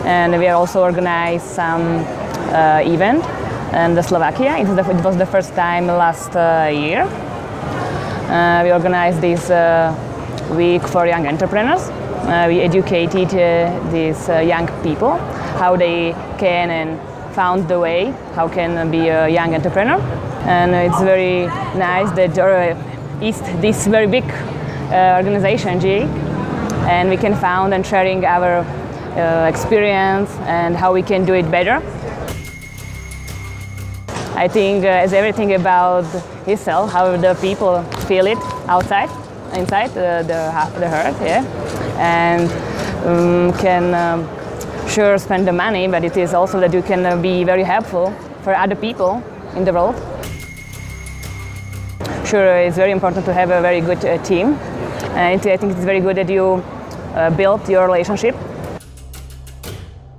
and we also organize some event in Slovakia. It was the first time last year. We organized this week for young entrepreneurs. We educated these young people how they can and found the way how can be a young entrepreneur. And it's very nice that is this very big organization, GE, and we can found and sharing our experience and how we can do it better. I think it's everything about yourself, how the people feel it outside, inside the heart, yeah, and can sure spend the money, but it is also that you can be very helpful for other people in the world. Sure, it's very important to have a very good team, and I think it's very good that you build your relationship